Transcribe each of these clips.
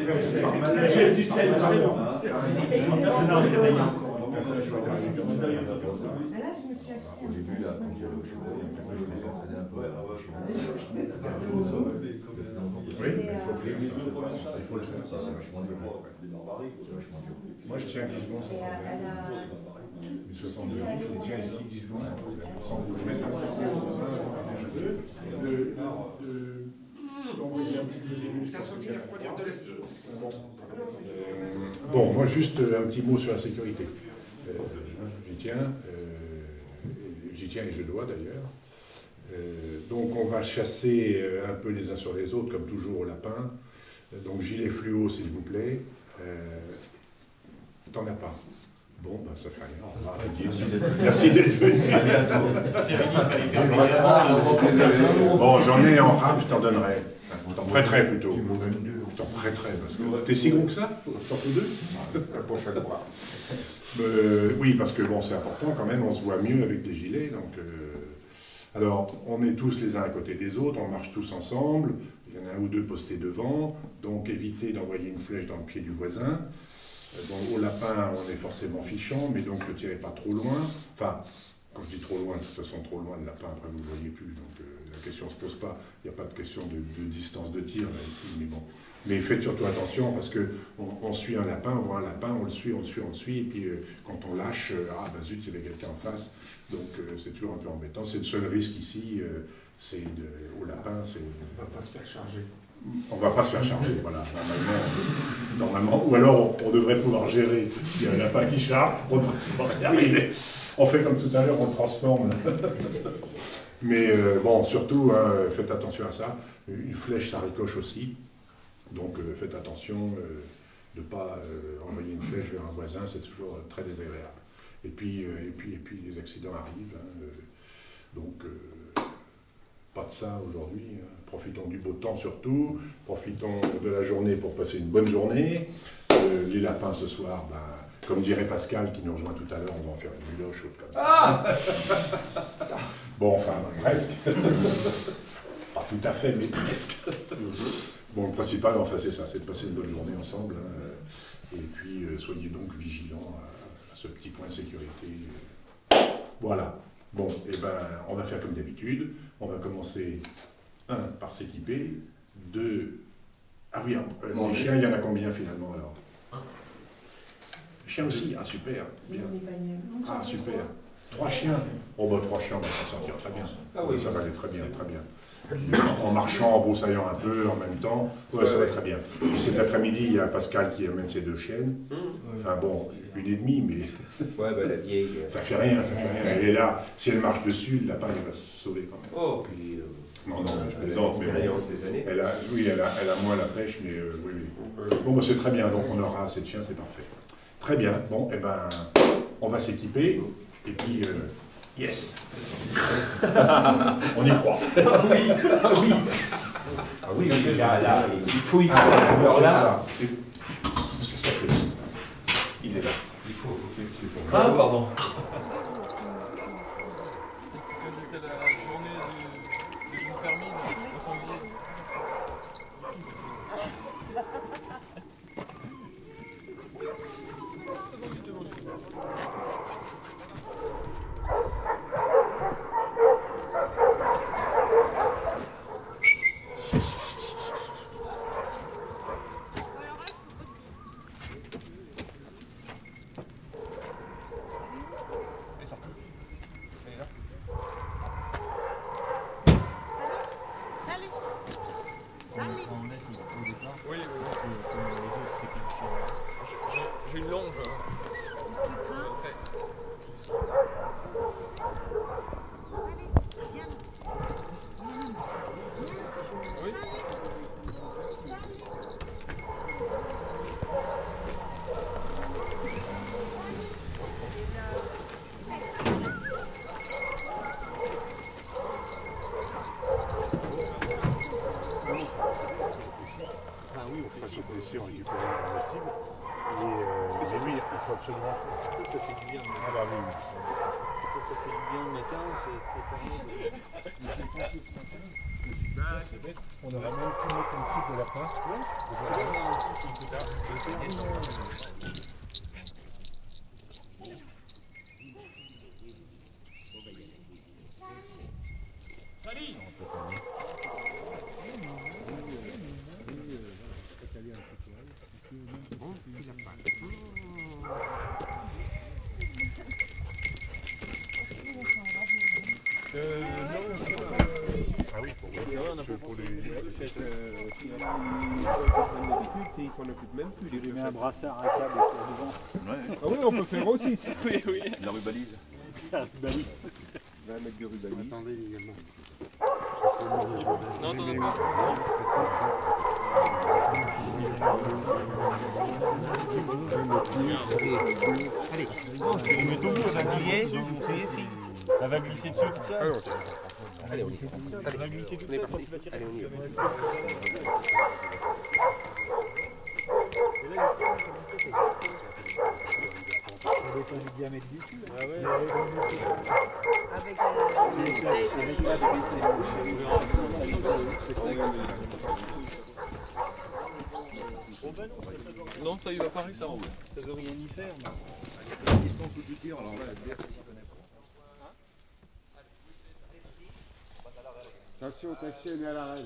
J'ai du sel. Non, c'est rien. Là, je me suis acheté. Au début, là, quand j'allais au cheval, je m'entraînais un peu. Oui, il faut le faire. Il faut le faire, ça, c'est vachement dur. Moi, je tiens 10 secondes sans problème. Les 62 je les tiens ici 10 secondes sans problème. Sans bouger, ça Bon, moi, juste un petit mot sur la sécurité. J'y tiens et je dois d'ailleurs. Donc on va chasser un peu les uns sur les autres, comme toujours au lapin. Donc gilet fluo, s'il vous plaît. T'en as pas. Bon, ben ça fait rien. Merci d'être venu. À bientôt. Bon, j'en ai en rame, je t'en donnerai. Je t'en prêterai plutôt. Je t'en prêterai. T'es si gros que ça? T'en faut deux? La prochaine fois. Oui, parce que bon, c'est important quand même, on se voit mieux avec des gilets. Donc, alors, on est tous les uns à côté des autres, on marche tous ensemble. Il y en a un ou deux postés devant, donc évitez d'envoyer une flèche dans le pied du voisin. Bon, au lapin, on est forcément fichant, mais donc ne tirez pas trop loin. Enfin, quand je dis trop loin, de toute façon, trop loin, le lapin, après, vous ne le voyez plus. Donc, la question ne se pose pas. Il n'y a pas de question de distance de tir, là, ici, mais bon. Mais faites surtout attention, parce qu'on suit un lapin, on voit un lapin, on le suit, et puis quand on lâche, ah, bah zut, il y avait quelqu'un en face. Donc, c'est toujours un peu embêtant. C'est le seul risque ici, au lapin, c'est... On ne va pas se faire charger. On ne va pas se faire charger, voilà, normalement. Ou alors, on devrait pouvoir gérer. S'il y a un lapin qui charge, on devrait pouvoir y arriver. On fait comme tout à l'heure, on le transforme. Mais bon, surtout, hein, faites attention à ça. Une flèche, ça ricoche aussi. Donc, faites attention de ne pas envoyer une flèche vers un voisin, c'est toujours très désagréable. Et puis, les accidents arrivent. Hein, donc, pas de ça aujourd'hui. Hein. Profitons du beau temps surtout, profitons de la journée pour passer une bonne journée. Les lapins ce soir, ben, comme dirait Pascal qui nous rejoint tout à l'heure, on va en faire une buloche comme ça. Ah bon, enfin, presque. Pas tout à fait, mais presque. Bon, le principal, enfin, c'est ça, c'est de passer une bonne journée ensemble. Hein, et puis, soyez donc vigilants à ce petit point de sécurité. Voilà. Bon, et ben, on va faire comme d'habitude. On va commencer... 1, par s'équiper, 2... Ah oui, les chiens, il y en a combien finalement alors? Chiens aussi? Ah super, bien. Ah super. 3 chiens? Oh bah 3 chiens, on va s'en sortir très bien. Ah oui, ça va aller très bien, très bien. En marchant, en broussaillant un peu en même temps, ouais, ça va très bien. Cet après-midi, il y a Pascal qui amène ses 2 chiennes. Enfin bon, 1,5, mais... Ouais, bah la vieille... Ça fait rien, ça fait rien. Elle est là, si elle marche dessus, le lapin, il va se sauver quand même. Oh, puis... Non, je plaisante, mais bon, des années. elle a moins la pêche, mais oui. Bon, bah, c'est très bien, donc on aura assez de chiens, c'est parfait. Très bien, bon, et ben, on va s'équiper, et puis, yes. On y croit. Oui. Ah oui, là, il fouille. Alors là, c'est... Il est là. Il faut. C'est pour Ah, pardon. J'ai une longe. Oui. Ah oui, on peut pas se blesser en récupérant la cible. Et lui, il faut absolument... Ça fait du bien. Ah bah oui. fait du bien le matin, On aurait même pu mettre une cible de lapin. Ah oui, pour les... Ils s'en occupent même plus. Tu lui mets un brassard, un câble devant. Ouais, Ah oui, on peut faire aussi ça. Oui, oui. la rubalise. 20 mètres de rubalise. Attendez également. Non, non, Allez, on met ton bout, on va glisser dessus, ça va glisser dessus tout ça. Allez, on y va. Ça va glisser tout ça, tu vas tirer. Allez, on y va. Ça dépend du diamètre du dessus. Ah ouais. Non, ça y va pas, ça roule. Ça veut rien y faire. La distance où tu tires, alors là, la bière, s'y connaît pas. Attention, ta chaîne est à l'arène.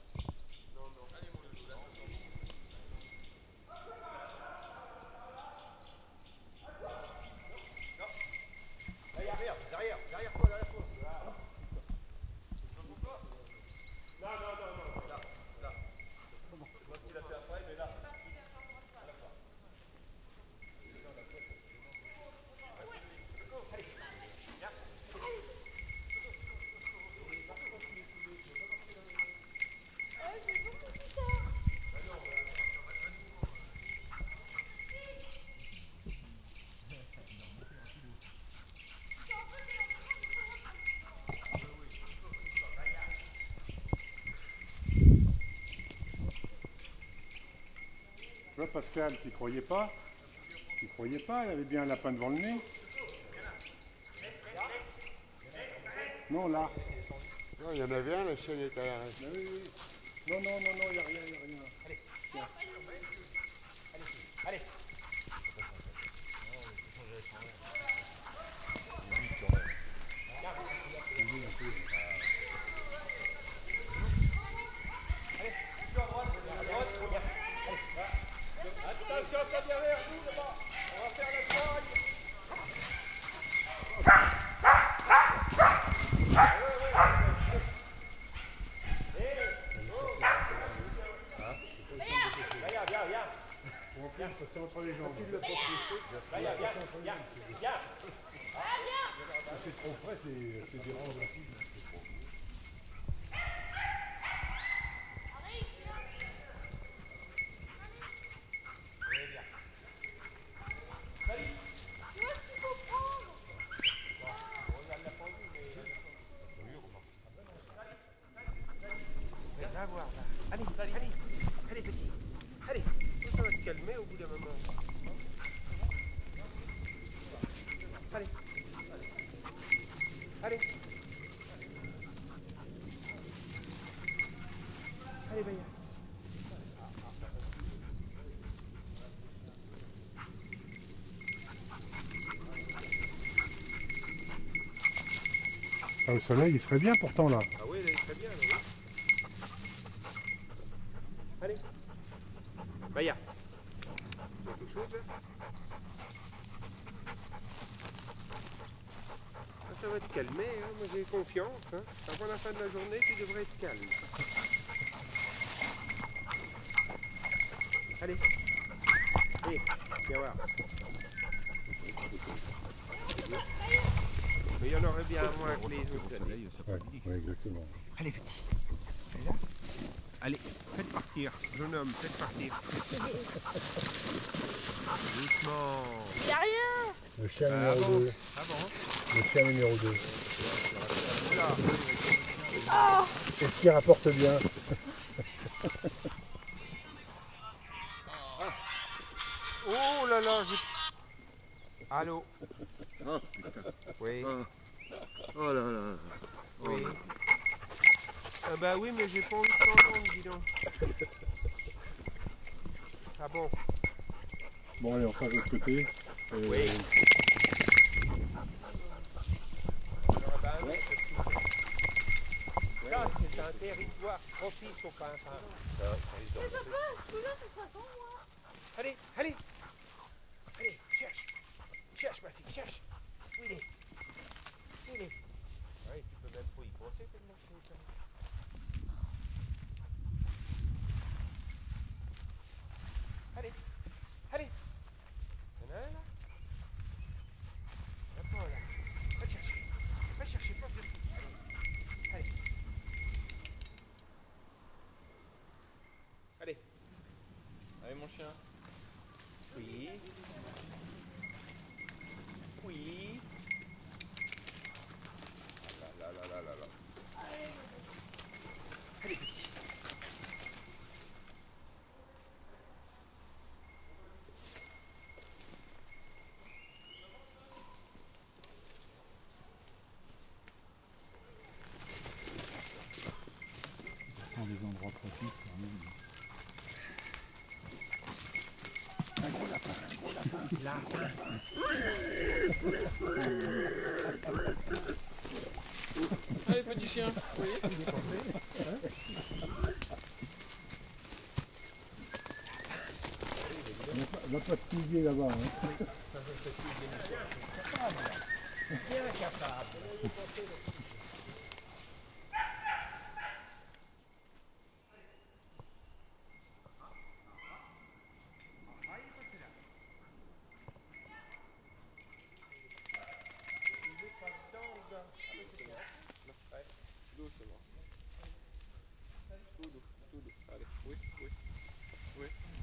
Tu vois, Pascal, tu croyais pas? Tu croyais pas, il avait bien un lapin devant le nez. Non, là. Non, il y en avait un, la chaîne est à l'arrêt. Ah oui, oui. Non, non, non, non, il n'y a rien, il n'y a rien. Allez. C'est entre les jambes. C'est trop frais, c'est dérangeant. Allez, petit. Allez, ça va te calmer au bout d'un moment. Allez. Allez. Allez, Baya. Ah, au soleil, il serait bien pourtant là. Ah oui, là, il serait bien, là, oui. Allez. Baya. Il y a quelque chose, là? Ah, ça va te calmer, hein. Moi j'ai confiance. Hein. Avant la fin de la journée, tu devrais être calme. Allez. Allez, viens voir. Mais il y en aurait bien moins que les autres années. Ouais, exactement. Allez, petit. Allez, là. Allez, faites partir. Jeune homme, faites partir. Doucement. Y'a rien. Le chien numéro 2. Le chien numéro 2. Est-ce qu'il rapporte bien? Oh là là, j'ai... Allô? Oui. Oh là là. Oui. Ah bah oui, mais j'ai pas envie de t'entendre, dis donc. Ah bon? Bon, allez, on passe de l'autre côté. Oui. Là, c'est un territoire propice au pimpin. Allez, allez. Allez, cherche. Cherche, ma fille, cherche. Où il est? Où il est? Oui, tu peux même pas y penser tellement que c'est comme ça. Allez, allez. Il y en a un là? Il y en a pas un là. Va le chercher. Va le chercher, porte dessus. Allez. Allez. Allez mon chien. Oui. Oui. Là, là, là, là, là. Allez, petit. Dans des endroits propices, quand même. Allez petit chien. Oui. Il n'y a pas de pilier là-bas. Hein. Allez, oui, oui, oui.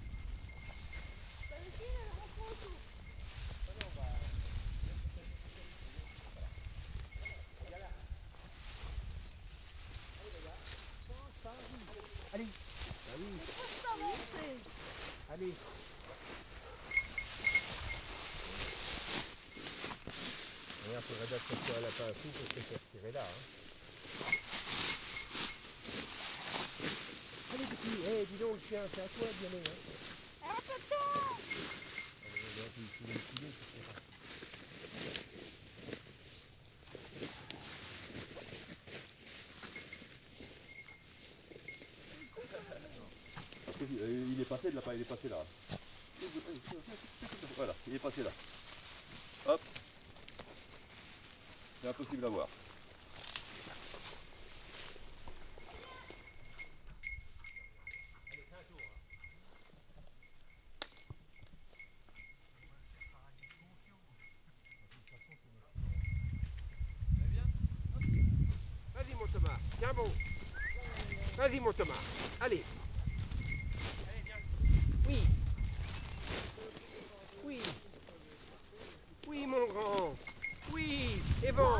Allez. Allez. Regarde, il faudrait bien que ce soit à la fin tout pour se faire tirer là. Hein. Allez petit, hey, dis donc le chien, c'est à toi d'y aller. Hein. Il est passé de là, il est passé là. Voilà, il est passé là. Hop. C'est impossible à voir. Vas-y mon Thomas, tiens bon. Vas-y mon Thomas, allez. Oui. Oui. Oui mon grand. Oui. Et bon.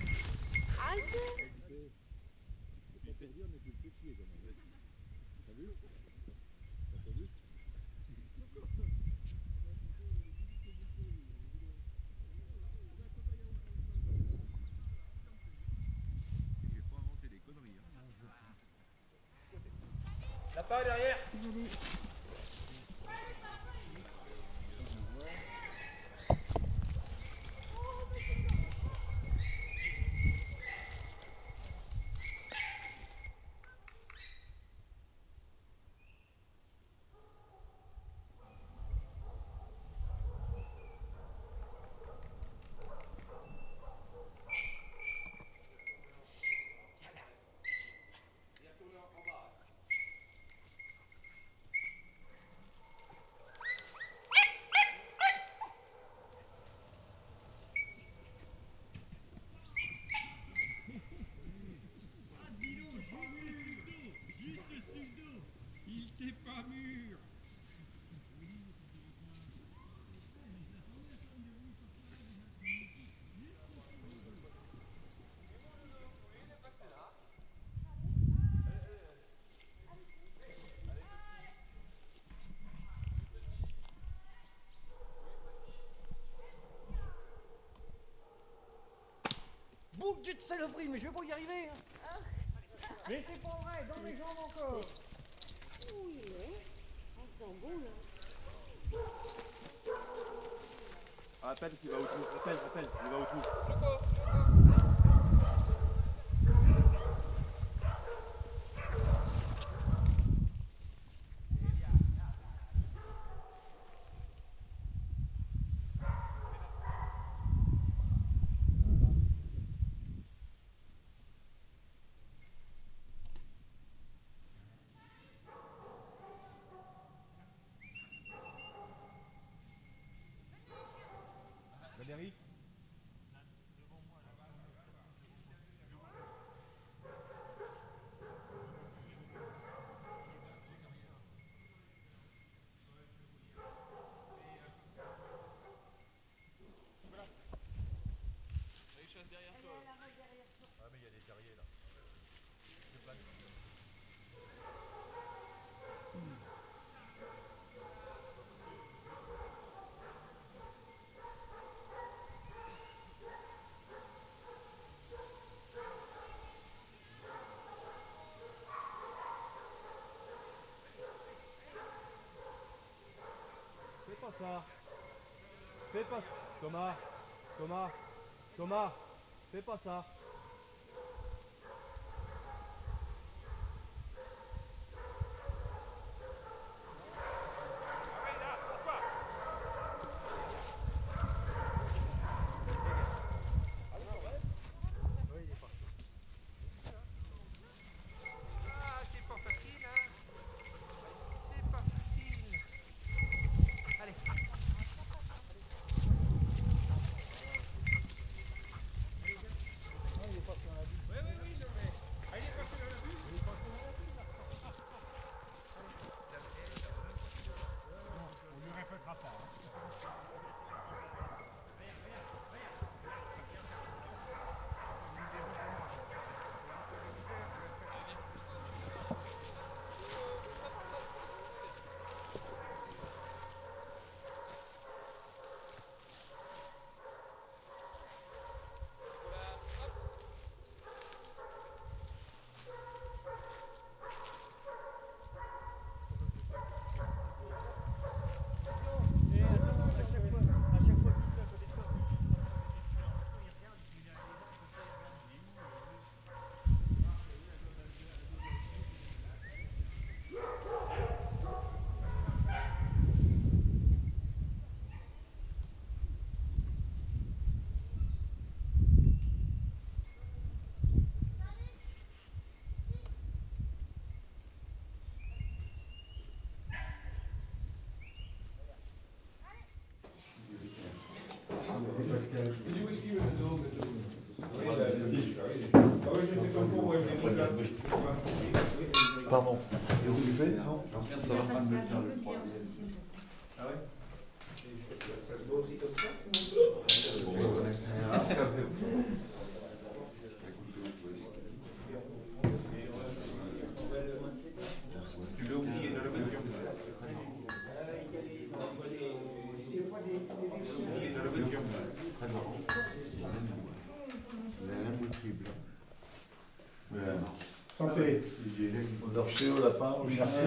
Lapin derrière. Chut, saloperie, mais je vais pas y arriver. Hein. Mais c'est pas vrai, dans mes jambes encore. Oui, on sent bon là. Rappelle qu'il va au trou. Rappelle, il va au trou. Valérie. Ah mais il y a des terriers là. Fais pas ça. Fais pas ça. Thomas, fais pas ça. Ah, c'est pas facile, hein. C'est pas facile. Allez. On ne répétera pas. Pardon. Et vous le faites, non? Ça va pas me le faire le premier. Ah ouais? Ça se voit aussi comme ça? Tu l'as oublié dans la voiture. Très marrant. La moitié blanc. Santé. Aux archers, au lapin, au Merci.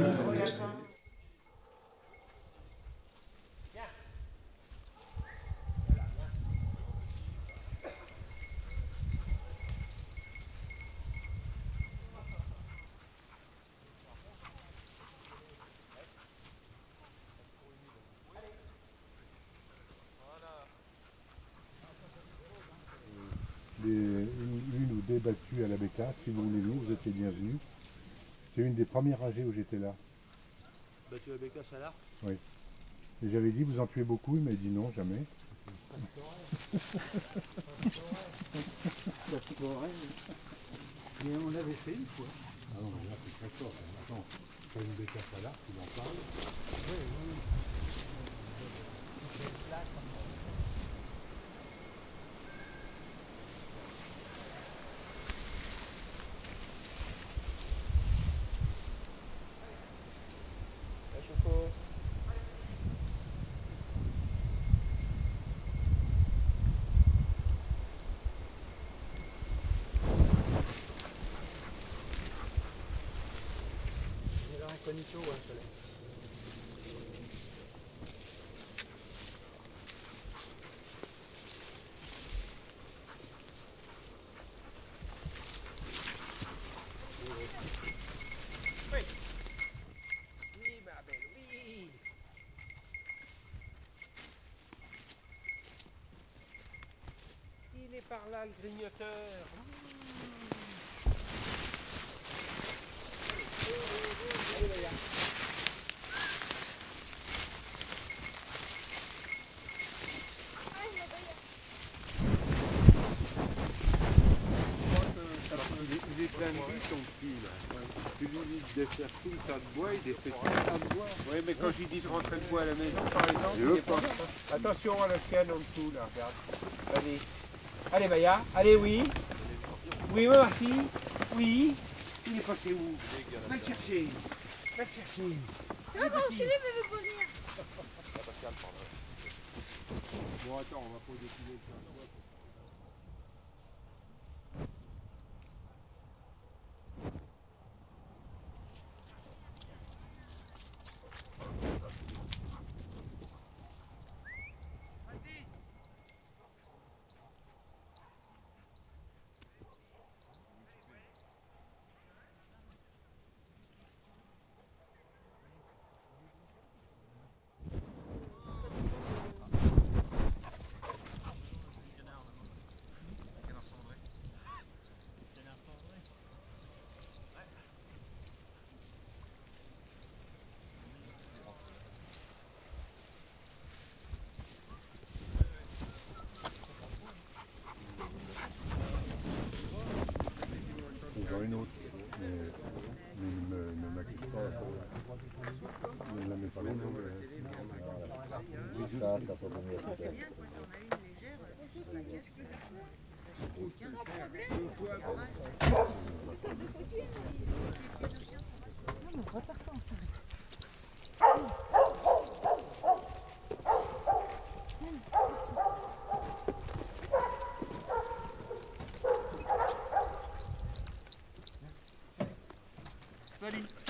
Une ou deux battues à la Bécasse, si vous voulez venir, vous étiez bienvenus. C'est une des premières AG où j'étais là. Battu à Bécasse à l'arc. Oui. Et j'avais dit, vous en tuez beaucoup, il m'a dit non, jamais. Mais on l'avait fait une fois. Ah non, mais là c'est très fort. Attends, quand une Bécasse à l'arc, il en parle. Juanito ou un soleil. Oui. Oui, ma belle, oui. Il est par là, le grignoteur. Allez, Maya. Il est plein de vie ton petit là. Tu lui dis de faire tout le tas de bois, il est fait tout le tas de bois. Oui, mais quand j'ai dit de rentrer le bois à la maison, par exemple, Je il veux est pas. Attention à la chienne en dessous, là, regarde. Allez. Allez, Maya. Allez, oui. Oui, ma fille. Oui. Il est passé où? Va le chercher. Va le chercher. Non, non, je suis là, mais pas venir. Bon, attends, on va pas décider de ça. J'en ai une autre, mais ne m'accuse pas, ne la mets pas loin. Ça peut venir peut-être. Salut.